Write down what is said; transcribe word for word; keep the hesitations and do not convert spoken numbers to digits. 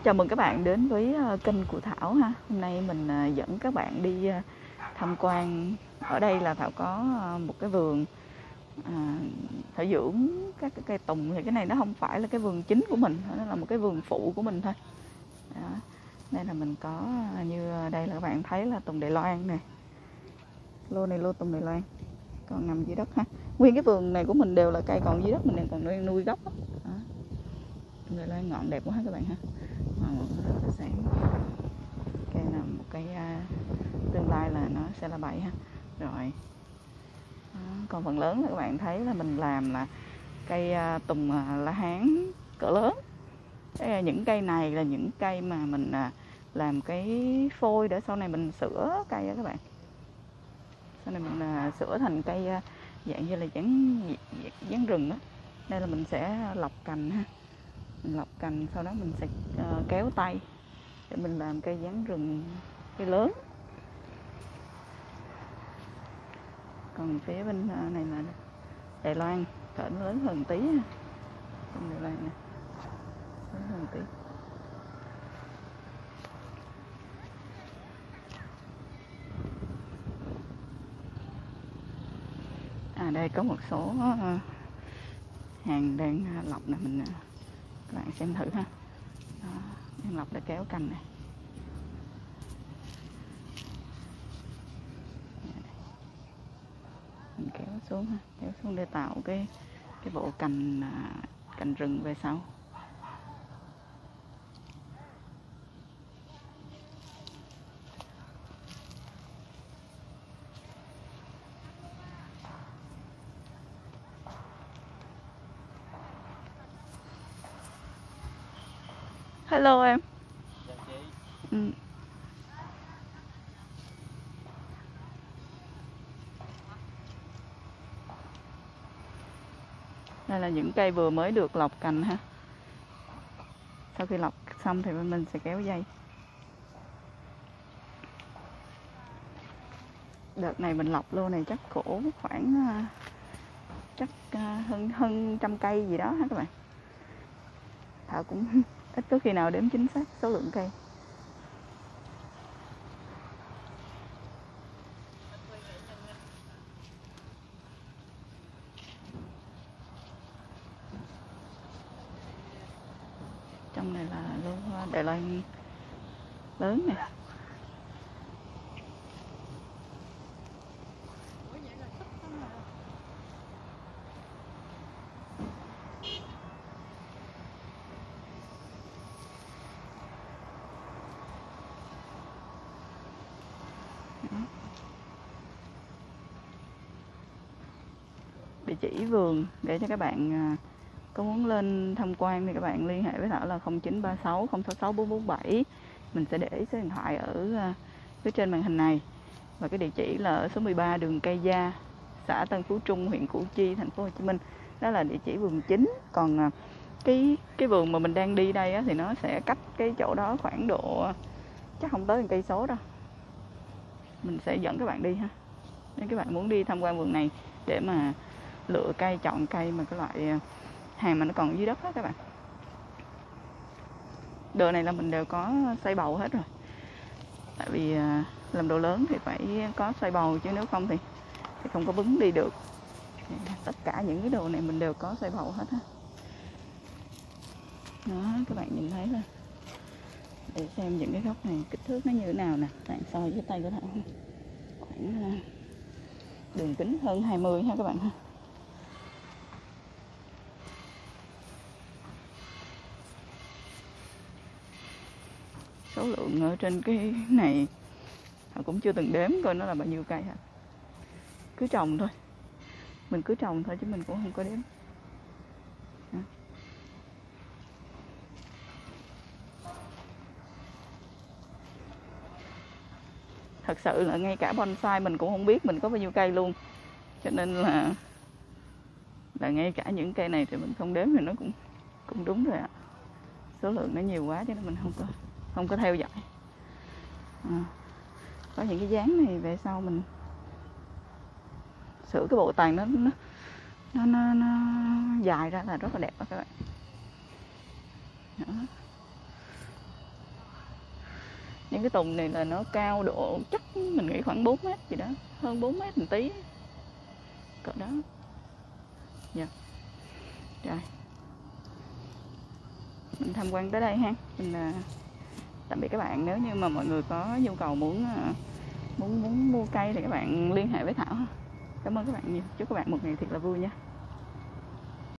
Chào mừng các bạn đến với kênh của Thảo ha. Hôm nay mình dẫn các bạn đi tham quan. Ở đây là Thảo có một cái vườn à, thảo dưỡng các cái cây tùng. Thì cái này nó không phải là cái vườn chính của mình, nó là một cái vườn phụ của mình thôi. Đó. Đây là mình có như đây là các bạn thấy là tùng Đài Loan nè. Lô này lô tùng Đài Loan còn nằm dưới đất ha. Nguyên cái vườn này của mình đều là cây còn dưới đất, mình đang còn nuôi, nuôi gốc đó. Đó. Tùng Đài Loan ngọn đẹp quá ha các bạn ha. Màu rất là sáng. Cây là một cây uh, tương lai là nó sẽ là bậy ha. Rồi. Đó. Còn phần lớn là các bạn thấy là mình làm là cây uh, tùng uh, La Hán cỡ lớn. Cái, uh, những cây này là những cây mà mình uh, làm cái phôi để sau này mình sửa cây đó các bạn. Sau này mình uh, sửa thành cây uh, dạng như là dán dán rừng đó. Đây là mình sẽ lọc cành ha. Mình lọc cành, sau đó mình sẽ uh, kéo tay để mình làm cây dán rừng, cây lớn. Còn phía bên uh, này là Đài Loan, cỡ nó lớn hơn tí ha. Còn Đài Loan này lớn hơn tí. À đây có một số uh, hàng đang uh, lọc nè, mình uh, các bạn xem thử ha. Đó, đang lọc để kéo cành này. Mình kéo xuống ha, kéo xuống để tạo cái cái bộ cành uh, cành rừng về sau. Hello em. Dạ chị. Ừ. Đây là những cây vừa mới được lọc cành ha. Sau khi lọc xong thì mình sẽ kéo dây. Đợt này mình lọc lô này chắc cổ khoảng chắc hơn hơn trăm cây gì đó ha các bạn. Thảo cũng ít có khi nào đếm chính xác số lượng cây. Trong này là lô Đài Loan lớn nè. Địa chỉ vườn để cho các bạn có muốn lên tham quan thì các bạn liên hệ với Thảo là không chín ba sáu không sáu sáu bốn bốn bảy. Mình sẽ để số điện thoại ở phía trên màn hình này. Và cái địa chỉ là ở số mười ba đường Cây Gia, xã Tân Phú Trung, huyện Củ Chi, thành phố Hồ Chí Minh. Đó là địa chỉ vườn chính. Còn cái cái vườn mà mình đang đi đây á, thì nó sẽ cách cái chỗ đó khoảng độ chắc không tới một cây số đâu. Mình sẽ dẫn các bạn đi ha. Nếu các bạn muốn đi tham quan vườn này để mà lựa cây, chọn cây mà cái loại hàng mà nó còn dưới đất đó các bạn. Đồ này là mình đều có xoay bầu hết rồi. Tại vì làm đồ lớn thì phải có xoay bầu, chứ nếu không thì, thì không có bứng đi được. Tất cả những cái đồ này mình đều có xoay bầu hết ha. Đó, các bạn nhìn thấy là để xem những cái gốc này kích thước nó như thế nào nè. Bạn so với tay của Thảo khoảng đường kính hơn hai mươi ha các bạn ha. Số lượng ở trên cái này họ cũng chưa từng đếm coi nó là bao nhiêu cây hả. Cứ trồng thôi. Mình cứ trồng thôi chứ mình cũng không có đếm. Đó. Thật sự là ngay cả bonsai mình cũng không biết mình có bao nhiêu cây luôn. Cho nên là là ngay cả những cây này thì mình không đếm thì nó cũng cũng đúng rồi ạ. Số lượng nó nhiều quá cho nên mình không có không có theo dõi. À, có những cái dáng này về sau mình sửa cái bộ tàn nó nó nó, nó, nó dài ra là rất là đẹp đó các bạn. Đó. Những cái tùng này là nó cao độ chắc mình nghĩ khoảng bốn mét gì đó, hơn bốn mét một tí cỡ đó. Dạ. Rồi mình tham quan tới đây ha. Mình uh, tạm biệt các bạn. Nếu như mà mọi người có nhu cầu muốn uh, muốn muốn mua cây thì các bạn liên hệ với Thảo ha. Cảm ơn các bạn nhiều. Chúc các bạn một ngày thật là vui nha.